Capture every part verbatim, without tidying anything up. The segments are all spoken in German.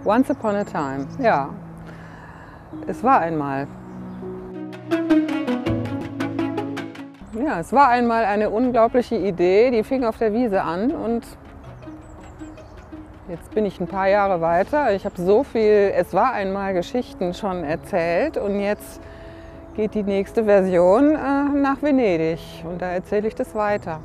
Once upon a time, ja. Es war einmal. Ja, es war einmal eine unglaubliche Idee, die fing auf der Wiese an und jetzt bin ich ein paar Jahre weiter. Ich habe so viel Es war einmal Geschichten schon erzählt und jetzt geht die nächste Version äh, nach Venedig und da erzähle ich das weiter.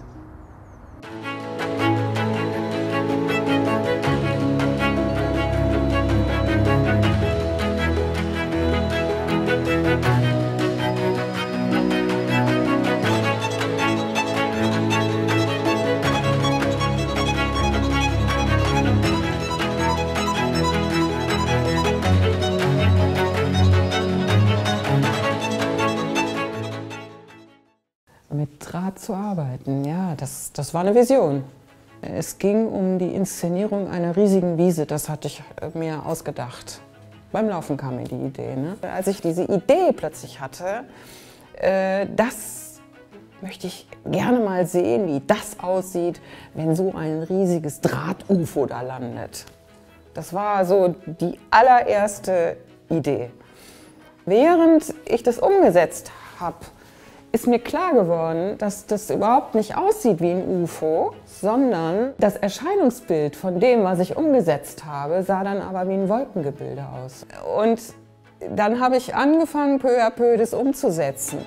Mit Draht zu arbeiten, ja, das, das war eine Vision. Es ging um die Inszenierung einer riesigen Wiese, das hatte ich mir ausgedacht. Beim Laufen kam mir die Idee. Ne? Als ich diese Idee plötzlich hatte, äh, das möchte ich gerne mal sehen, wie das aussieht, wenn so ein riesiges Draht-U F O da landet. Das war so die allererste Idee. Während ich das umgesetzt habe, ist mir klar geworden, dass das überhaupt nicht aussieht wie ein U F O, sondern das Erscheinungsbild von dem, was ich umgesetzt habe, sah dann aber wie ein Wolkengebilde aus. Und dann habe ich angefangen, peu à peu das umzusetzen.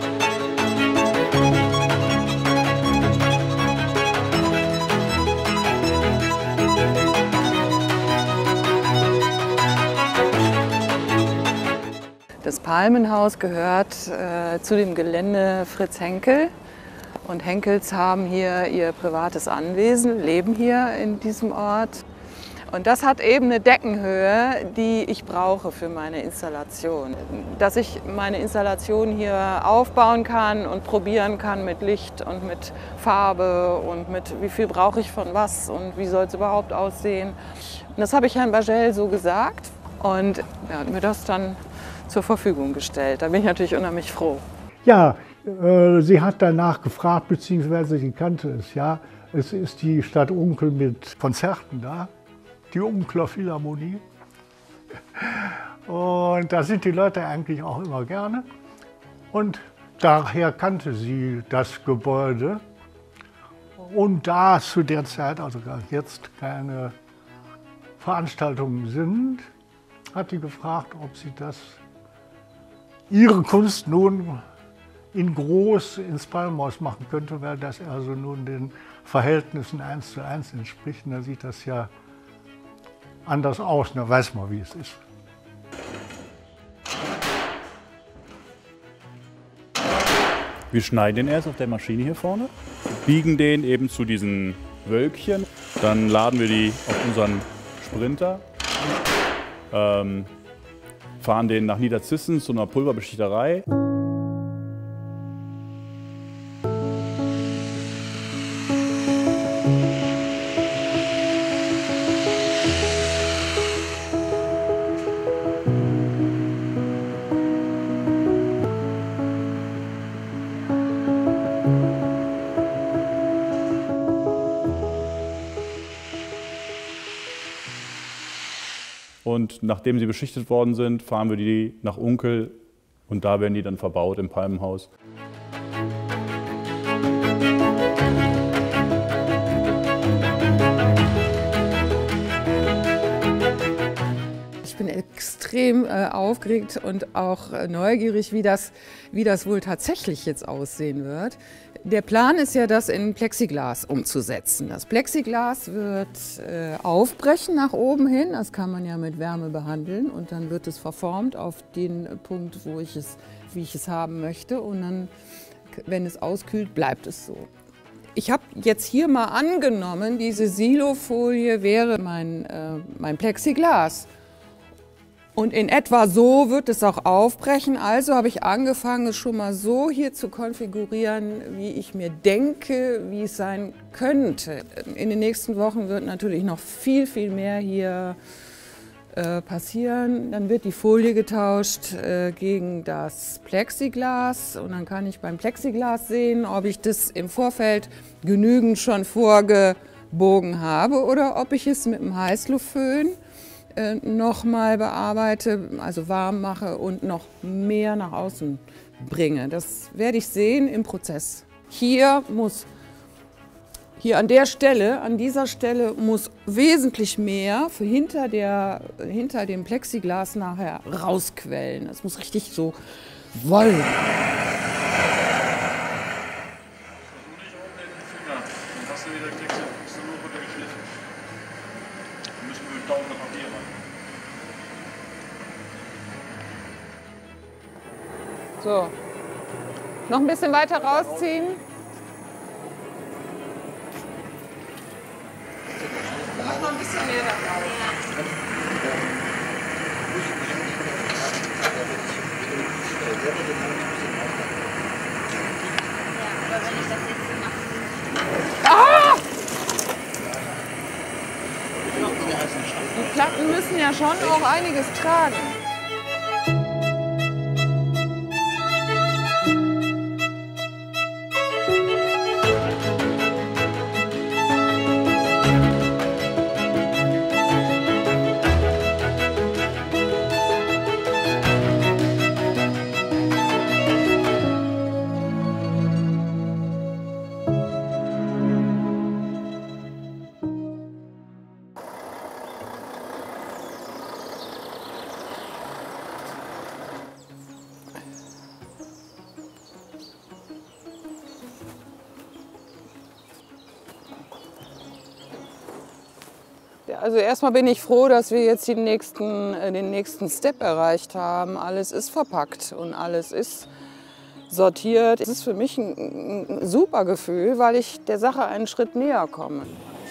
Das Palmenhaus gehört äh, zu dem Gelände Fritz Henkel und Henkels haben hier ihr privates Anwesen, leben hier in diesem Ort. Und das hat eben eine Deckenhöhe, die ich brauche für meine Installation. Dass ich meine Installation hier aufbauen kann und probieren kann mit Licht und mit Farbe und mit wie viel brauche ich von was und wie soll es überhaupt aussehen. Und das habe ich Herrn Bagel so gesagt und er hat mir das dann zur Verfügung gestellt. Da bin ich natürlich unheimlich froh. Ja, äh, sie hat danach gefragt, beziehungsweise sie kannte es. Ja, es ist die Stadt Unkel mit Konzerten da, die Unkler Philharmonie. Und da sind die Leute eigentlich auch immer gerne. Und daher kannte sie das Gebäude. Und da zu der Zeit, also jetzt keine Veranstaltungen sind, hat sie gefragt, ob sie das ihre Kunst nun in groß ins Palmenhaus machen könnte, weil das also nun den Verhältnissen eins zu eins entspricht. Und da sieht das ja anders aus, da weiß man, wie es ist. Wir schneiden den erst auf der Maschine hier vorne, biegen den eben zu diesen Wölkchen, dann laden wir die auf unseren Sprinter. Ähm, fahren den nach Niederzissen zu einer Pulverbeschichterei. Und nachdem sie beschichtet worden sind, fahren wir die nach Unkel und da werden die dann verbaut im Palmenhaus. Ich bin extrem äh, aufgeregt und auch äh, neugierig, wie das, wie das wohl tatsächlich jetzt aussehen wird. Der Plan ist ja, das in Plexiglas umzusetzen. Das Plexiglas wird äh, aufbrechen nach oben hin, das kann man ja mit Wärme behandeln und dann wird es verformt auf den Punkt, wo ich es, wie ich es haben möchte und dann, wenn es auskühlt, bleibt es so. Ich habe jetzt hier mal angenommen, diese Silofolie wäre mein, äh, mein Plexiglas. Und in etwa so wird es auch aufbrechen. Also habe ich angefangen, es schon mal so hier zu konfigurieren, wie ich mir denke, wie es sein könnte. In den nächsten Wochen wird natürlich noch viel, viel mehr hier äh, passieren. Dann wird die Folie getauscht äh, gegen das Plexiglas. Und dann kann ich beim Plexiglas sehen, ob ich das im Vorfeld genügend schon vorgebogen habe oder ob ich es mit dem Heißluftföhn äh, nochmal bearbeite, also warm mache und noch mehr nach außen bringe. Das werde ich sehen im Prozess. Hier muss, hier an der Stelle, an dieser Stelle muss wesentlich mehr für hinter, der, hinter dem Plexiglas nachher rausquellen. Das muss richtig so wollen. So, noch ein bisschen weiter rausziehen. Mach noch ein bisschen mehr da drauf. Ja, aber wenn ich das jetzt so mache. Ah! Die Platten müssen ja schon auch einiges tragen. Also erstmal bin ich froh, dass wir jetzt den nächsten, den nächsten Step erreicht haben. Alles ist verpackt und alles ist sortiert. Es ist für mich ein, ein super Gefühl, weil ich der Sache einen Schritt näher komme.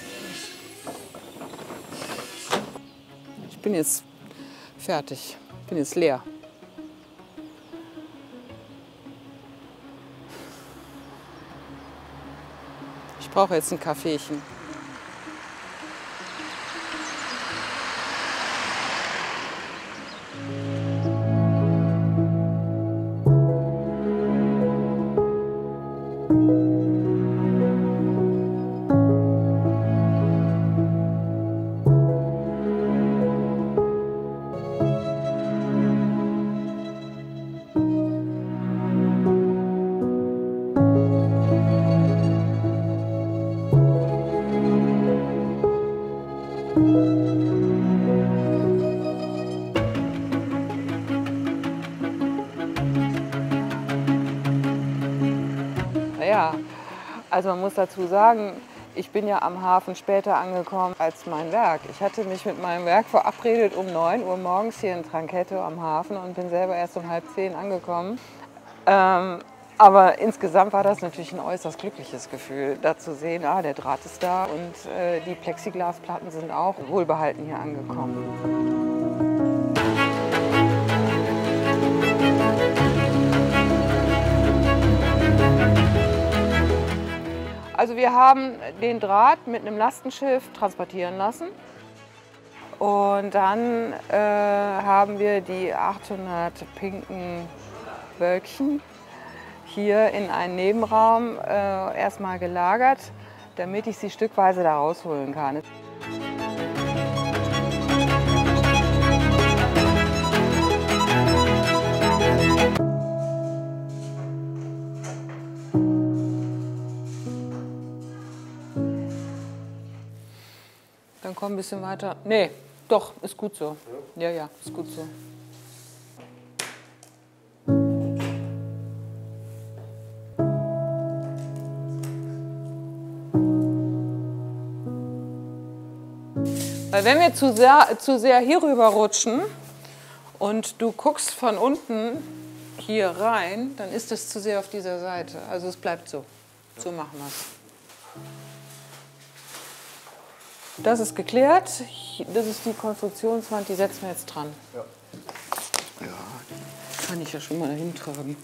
Ich bin jetzt fertig, ich bin jetzt leer. Ich brauche jetzt ein Kaffeechen. Ja, also man muss dazu sagen, ich bin ja am Hafen später angekommen als mein Werk. Ich hatte mich mit meinem Werk verabredet um neun Uhr morgens hier in Tranchetto am Hafen und bin selber erst um halb zehn angekommen. Ähm, aber insgesamt war das natürlich ein äußerst glückliches Gefühl, da zu sehen, ah, der Draht ist da und äh, die Plexiglasplatten sind auch wohlbehalten hier angekommen. Also wir haben den Draht mit einem Lastenschiff transportieren lassen und dann äh, haben wir die achthundert pinken Wölkchen hier in einen Nebenraum äh, erstmal gelagert, damit ich sie stückweise da rausholen kann. Dann komm ein bisschen weiter. Nee, doch, ist gut so. Ja, ja, ist gut so. Weil wenn wir zu sehr, zu sehr hier rüber rutschen und du guckst von unten hier rein, dann ist es zu sehr auf dieser Seite. Also es bleibt so. So machen wir es. Das ist geklärt. Das ist die Konstruktionswand, die setzen wir jetzt dran. Ja. Ja, die kann ich ja schon mal dahin tragen.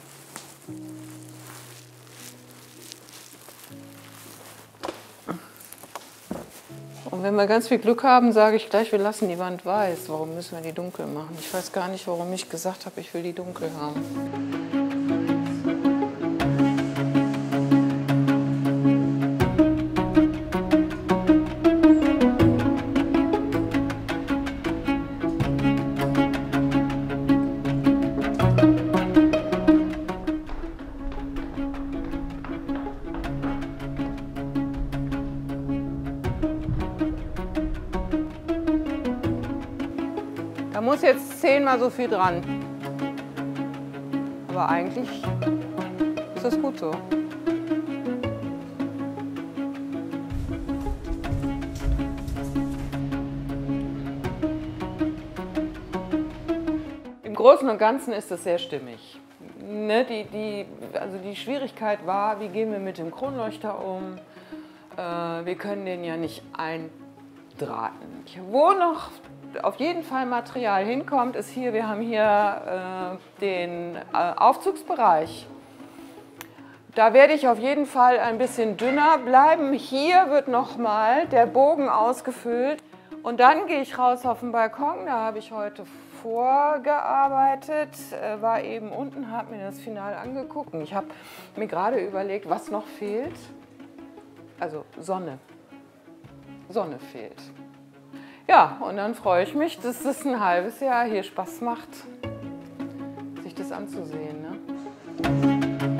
Und wenn wir ganz viel Glück haben, sage ich gleich, wir lassen die Wand weiß. Warum müssen wir die dunkel machen? Ich weiß gar nicht, warum ich gesagt habe, ich will die dunkel haben. Da muss jetzt zehnmal so viel dran. Aber eigentlich ist das gut so. Im Großen und Ganzen ist es sehr stimmig. Ne, die, die, also die Schwierigkeit war, wie gehen wir mit dem Kronleuchter um? Äh, wir können den ja nicht eindrahten. Wo noch auf jeden Fall Material hinkommt, ist hier, wir haben hier äh, den äh, Aufzugsbereich. Da werde ich auf jeden Fall ein bisschen dünner bleiben. Hier wird nochmal der Bogen ausgefüllt. Und dann gehe ich raus auf den Balkon, da habe ich heute vorgearbeitet, äh, war eben unten, habe mir das Final angeguckt. Ich habe mir gerade überlegt, was noch fehlt. Also Sonne. Sonne fehlt. Ja, und dann freue ich mich, dass es ein halbes Jahr hier Spaß macht, sich das anzusehen. Ne?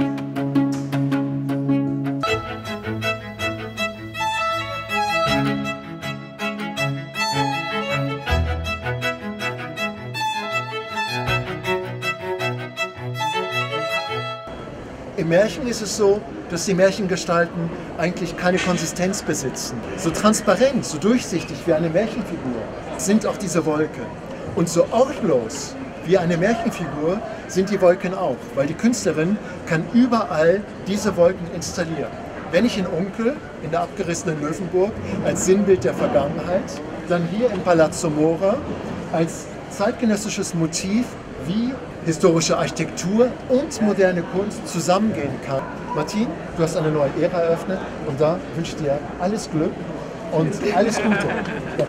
Im Märchen ist es so, dass die Märchengestalten eigentlich keine Konsistenz besitzen. So transparent, so durchsichtig wie eine Märchenfigur sind auch diese Wolken. Und so ortlos wie eine Märchenfigur sind die Wolken auch, weil die Künstlerin kann überall diese Wolken installieren. Wenn ich in Unkel, in der abgerissenen Löwenburg, als Sinnbild der Vergangenheit, dann hier in Palazzo Mora als zeitgenössisches Motiv, wie historische Architektur und moderne Kunst zusammengehen kann. Martin, du hast eine neue Ära eröffnet und da wünsche ich dir alles Glück und alles Gute. Ja.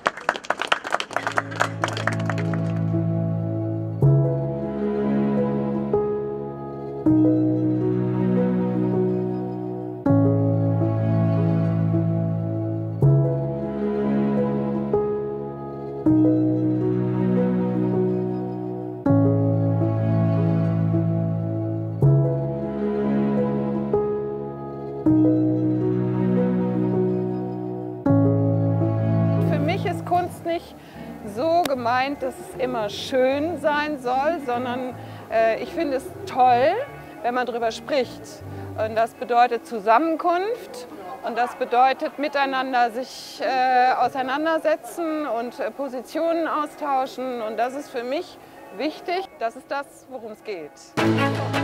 Für mich ist Kunst nicht so gemeint, dass es immer schön sein soll, sondern äh, ich finde es toll, wenn man darüber spricht. Und das bedeutet Zusammenkunft und das bedeutet miteinander sich äh, auseinandersetzen und äh, Positionen austauschen. Und das ist für mich wichtig. Das ist das, worum es geht.